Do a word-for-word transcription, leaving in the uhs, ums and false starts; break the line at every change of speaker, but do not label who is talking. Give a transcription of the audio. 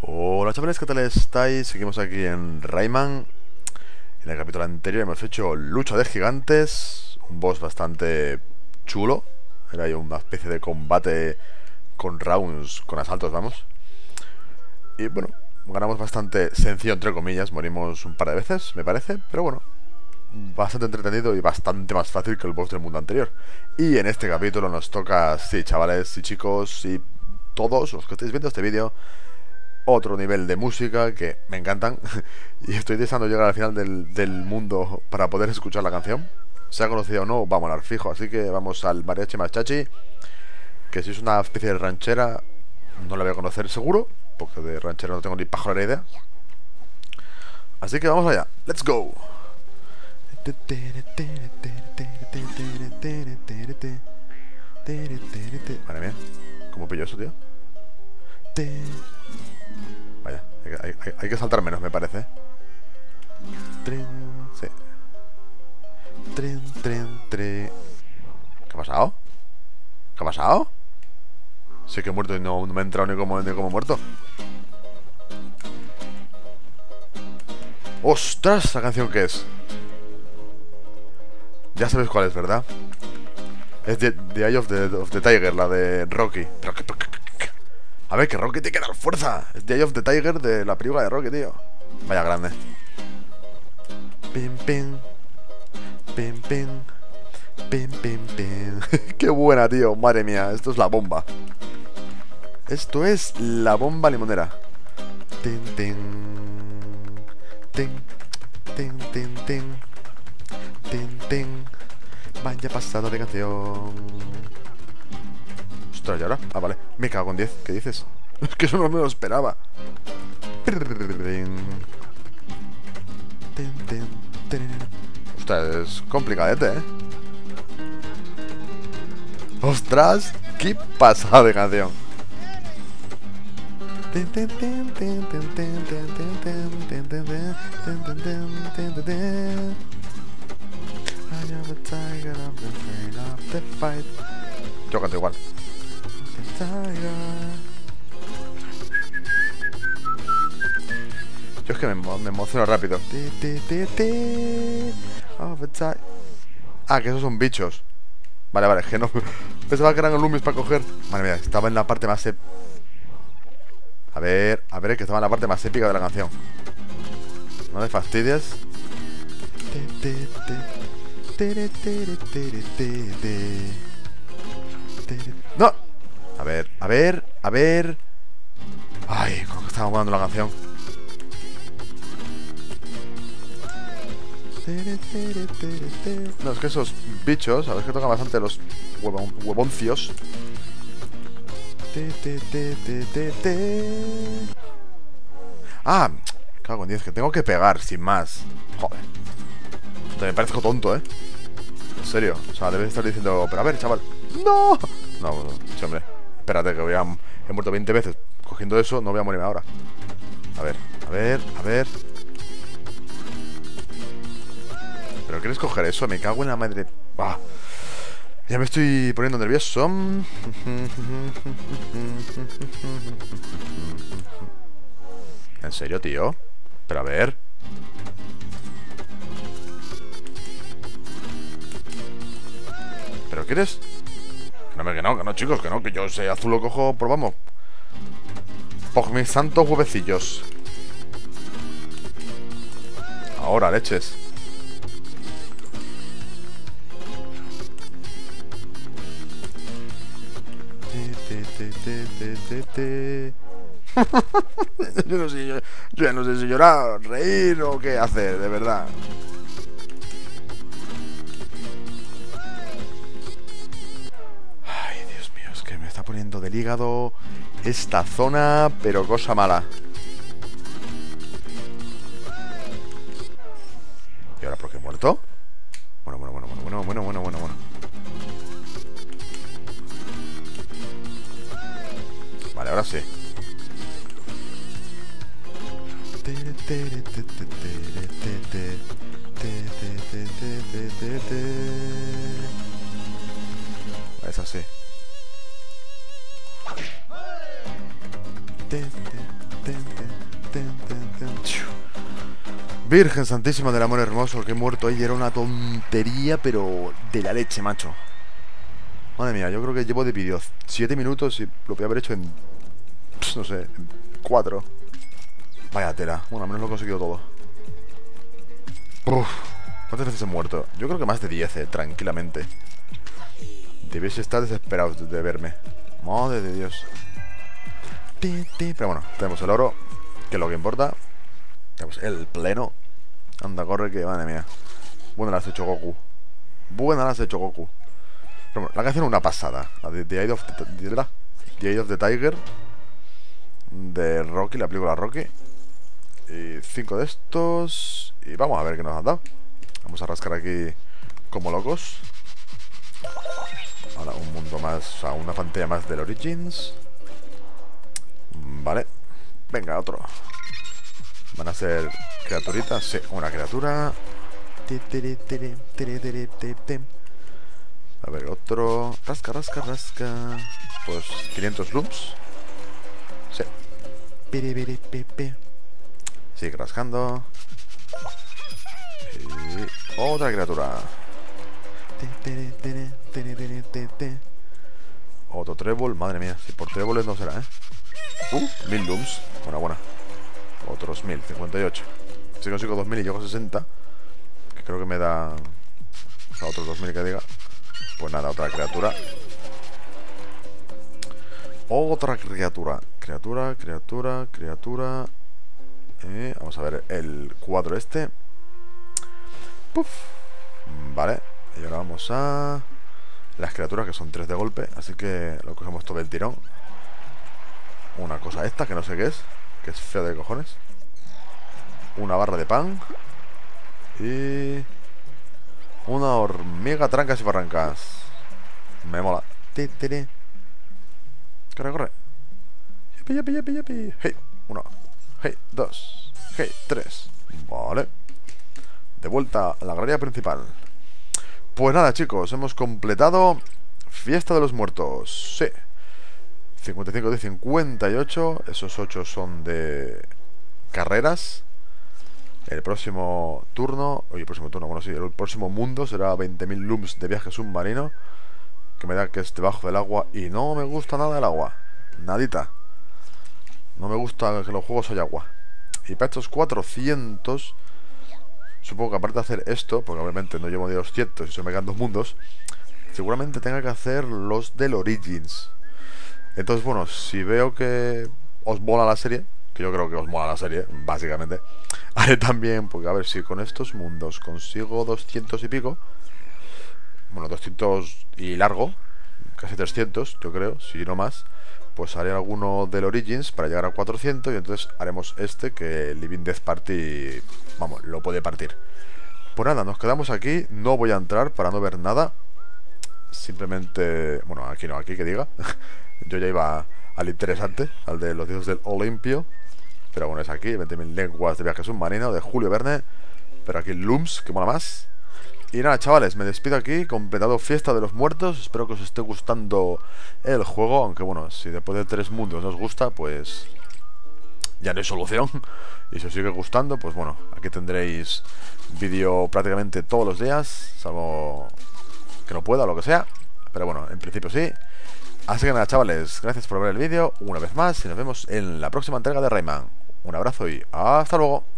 Hola chavales, ¿qué tal estáis? Seguimos aquí en Rayman. En el capítulo anterior hemos hecho lucha de gigantes, un boss bastante chulo. Era ahí una especie de combate con rounds, con asaltos, vamos. Y bueno, ganamos bastante sencillo, entre comillas. Morimos un par de veces, me parece, pero bueno, bastante entretenido y bastante más fácil que el boss del mundo anterior. Y en este capítulo nos toca, sí, chavales y chicos y todos los que estáis viendo este vídeo, otro nivel de música que me encantan. Y estoy deseando llegar al final del, del mundo para poder escuchar la canción. Sea conocido o no, va a molar fijo. Así que vamos al mariachi machachi, que si es una especie de ranchera no la voy a conocer seguro, porque de ranchera no tengo ni pajolera idea. Así que vamos allá, let's go. Madre mía, ¿cómo pillo eso, tío? Vaya, hay, hay, hay, hay que saltar menos, me parece. Tren, sí. Tren, tren, tren. ¿Qué ha pasado? ¿Qué ha pasado? Sí que he muerto y no, no me he entrado ni como, ni como muerto. ¡Ostras! ¿La canción qué es? Ya sabes cuál es, ¿verdad? Es The, the Eye of the, of the Tiger, la de Rocky. Pero que, a ver, que Rocky tiene que dar fuerza. Es The Eye of the Tiger de la película de Rocky, tío. Vaya grande. Pim, pim. Pim, pim. Pim, pim, pim. Qué buena, tío. Madre mía, esto es la bomba. Esto es la bomba limonera. Tin, tin. Tin, tin, tin, tin. Tin, tin. Vaya pasado de canción. Ostras, ¿y ahora? Ah, vale. Me cago en diez. ¿Qué dices? Es que eso no me lo esperaba. Ostras, es complicadete, ¿eh? Ostras, qué pasada de canción. Yo canto igual. Yo es que me, me emociono rápido. Ah, que esos son bichos. Vale, vale, que no. Pensaba que eran lumis para coger. Madre mía, estaba en la parte más ép... A ver, a ver, que estaba en la parte más épica de la canción. No me fastidies. No. A ver, a ver, a ver. Ay, cómo estaba jugando la canción. No, es que esos bichos, sabes que tocan bastante los huevon, huevoncios. Ah, cago en diez, que tengo que pegar, sin más. Joder. Te me parezco tonto, ¿eh? En serio, o sea, debes estar diciendo, pero a ver, chaval. ¡No! No, no, sí, hombre. Espérate, que voy a... He muerto veinte veces cogiendo eso, no voy a morirme ahora. A ver, a ver, a ver. ¿Pero quieres coger eso? Me cago en la madre. Ah, ya me estoy poniendo nervioso. ¿En serio, tío? Pero a ver. ¿Pero quieres? Que no, que no, que no, chicos, que no, que yo ese azul lo cojo, por vamos. Por mis santos huevecillos. Ahora, leches. Yo no sé, yo, yo ya no sé si llorar, reír o qué hacer, de verdad. Ay, Dios mío, es que me está poniendo del hígado esta zona, pero cosa mala. ¿Y ahora por qué he muerto? Bueno, bueno, bueno, bueno, bueno, bueno, bueno, bueno, bueno. Vale, ahora sí. Es así. Virgen Santísima del Amor Hermoso, que he muerto ahí. Era una tontería, pero de la leche, macho. Madre mía, yo creo que llevo de vídeo siete minutos y lo voy a haber hecho en... no sé, en cuatro. Vaya tela. Bueno, al menos lo he conseguido todo. Uf, ¿cuántas veces he muerto? Yo creo que más de diez, eh, tranquilamente. Debéis estar desesperados de, de verme. Madre de Dios. Pero bueno, tenemos el oro, que es lo que importa. Tenemos el pleno. Anda, corre, que madre mía. Buena la has hecho Goku. Buena la has hecho Goku. Pero bueno, la canción es una pasada. La de The Eye of the, the, the Eye of the Tiger, de Rocky, la película Rocky. Y cinco de estos. Y vamos a ver qué nos han dado. Vamos a rascar aquí como locos. Ahora un mundo más, o sea, una pantalla más del Origins. Vale. Venga, otro. Van a ser criaturitas. Sí, una criatura. A ver, otro. Rasca, rasca, rasca. Pues quinientos loops. Sí. Sigue rascando. Y otra criatura. Otro trébol. Madre mía, si por tréboles no será, ¿eh? Uh, mil looms. Buena, buena. Otros mil, cincuenta y ocho. Si consigo dos mil y llego a sesenta, que creo que me da... O sea, otros dos mil que diga. Pues nada, otra criatura. Otra criatura. Criatura, criatura, criatura. Eh, vamos a ver el cuadro este. Puf. Vale. Y ahora vamos a... las criaturas, que son tres de golpe. Así que lo cogemos todo el tirón. Una cosa esta, que no sé qué es, que es fea de cojones. Una barra de pan. Y... una hormiga trancas y barrancas. Me mola. Corre, corre. Yapi, yapi, yapi, yapi. Hey, uno. Hey, dos. Hey, tres. Vale. De vuelta a la galería principal. Pues nada, chicos, hemos completado Fiesta de los Muertos. Sí. cincuenta y cinco de cincuenta y ocho. Esos ocho son de carreras. El próximo turno, oye, el próximo turno, bueno, sí, el próximo mundo será veinte mil looms de viaje submarino, que me da que es debajo del agua. Y no me gusta nada el agua. Nadita. No me gusta que los juegos haya agua. Y para estos cuatrocientos, supongo que aparte de hacer esto, porque obviamente no llevo ni doscientos y se me quedan dos mundos, seguramente tenga que hacer los del Origins. Entonces, bueno, si veo que os mola la serie, que yo creo que os mola la serie, básicamente, haré también, porque a ver si con estos mundos consigo doscientos y pico, bueno, doscientos y largo, casi trescientos, yo creo, si no más, pues haré alguno del Origins para llegar a cuatrocientos y entonces haremos este, que Living Death Party, vamos, lo puede partir. Pues nada, nos quedamos aquí, no voy a entrar para no ver nada, simplemente, bueno, aquí no, aquí que diga, yo ya iba al interesante, al de los dioses del Olimpio, pero bueno, es aquí, veinte mil lenguas de viaje submarino, de Julio Verne, pero aquí Looms, que mola más. Y nada, chavales, me despido aquí, completado Fiesta de los Muertos. Espero que os esté gustando el juego, aunque bueno, si después de tres mundos no os gusta, pues ya no hay solución. Y si os sigue gustando, pues bueno, aquí tendréis vídeo prácticamente todos los días, salvo que no pueda o lo que sea, pero bueno, en principio sí. Así que nada, chavales, gracias por ver el vídeo una vez más y nos vemos en la próxima entrega de Rayman. Un abrazo y hasta luego.